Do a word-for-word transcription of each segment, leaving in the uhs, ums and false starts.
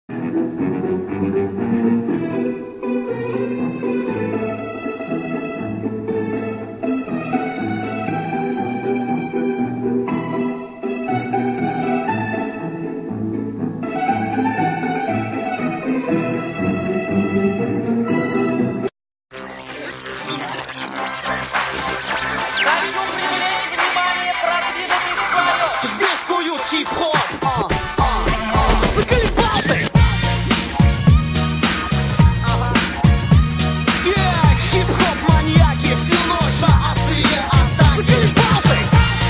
Здесь куют хип-хоп, а, а, а. Заколебал ты! Ага. Yeah, хип-хоп маньяки всю ночь на острие атаки. Заколебал ты!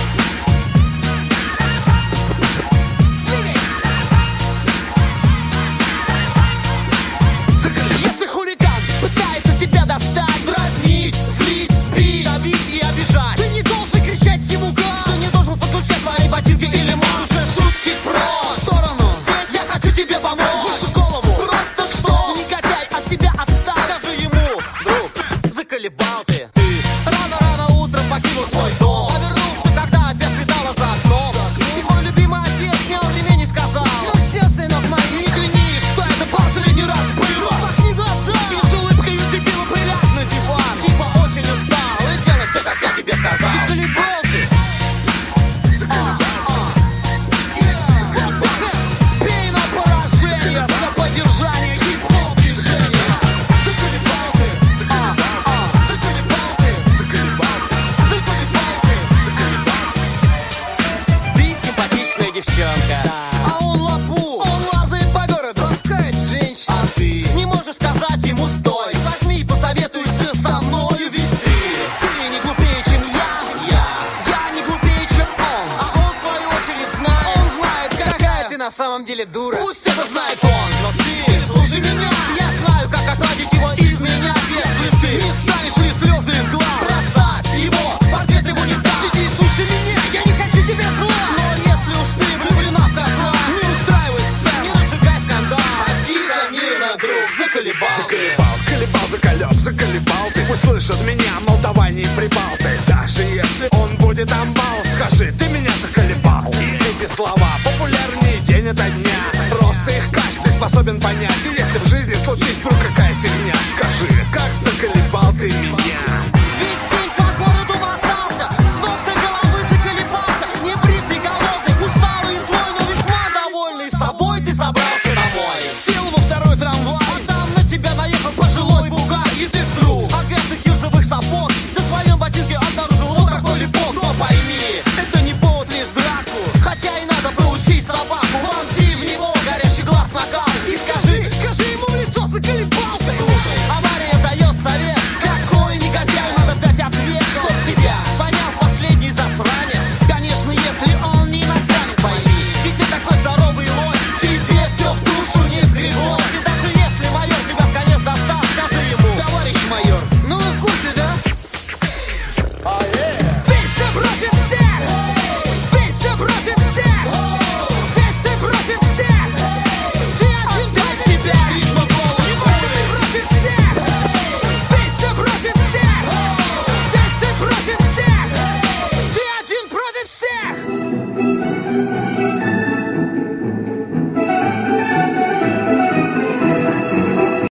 Заколебал. Если хулиган пытается тебя достать, дразнить, злить, бить, давить и обижать, ты не должен кричать ему гад. Ты не должен подключать свои ботинки или можешь шутки прочь в сторону. Здесь я хочу тебе помочь. Выше голову, просто что? Негодяй от тебя отстал. Скажи ему, друг, заколебал ты. Ты рано-рано утром покинул свой дом, а вернулся, когда опять светало за окном. И твой любимый отец снял ремень и сказал: ну все, сынок мой, не клянись, что это последний раз было. Махни глаза и с улыбкой у тебя прилягь на диван. Типа очень устал и делай все, как я тебе сказал. Заколебал ты. Бей на поражение за поддержание хип-хоп движения. Заколебал ты, заколебал, заколебал ты, заколебал, заколебал ты, заколебал. Ты симпатичная девчонка, а он лапу, он лазает по городу, ласкает женщин. А ты не можешь сказать ему стой, возьми и посоветуйся со мною, ведь ты Ты не глупее, чем я, я, я не глупее, чем он. А он в свою очередь знает, он знает, какая ты на самом деле дура. Пусть это знает он, но ты слушай меня. Я знаю, как отводить его из меня, если ты не станешь ли слезы из глаз бросать его, портрет его не даст. Сиди и слушай меня, я не хочу тебе зла. Но если уж ты влюблена в козла, не устраивай сцен, не разжигай скандал, а тихо, мирно, друг, заколебал. Заколебал, колебал, заколеб, заколебал ты. Пусть слышат меня, мол, давай не прибал ты. Даже если он будет амбал, скажи, ты меня заколебал. И эти слова популярнее день ото дня. Просто их каждый способен понять. И если в жизни случись вдруг какая фигня, скажи, как заколебал ты меня.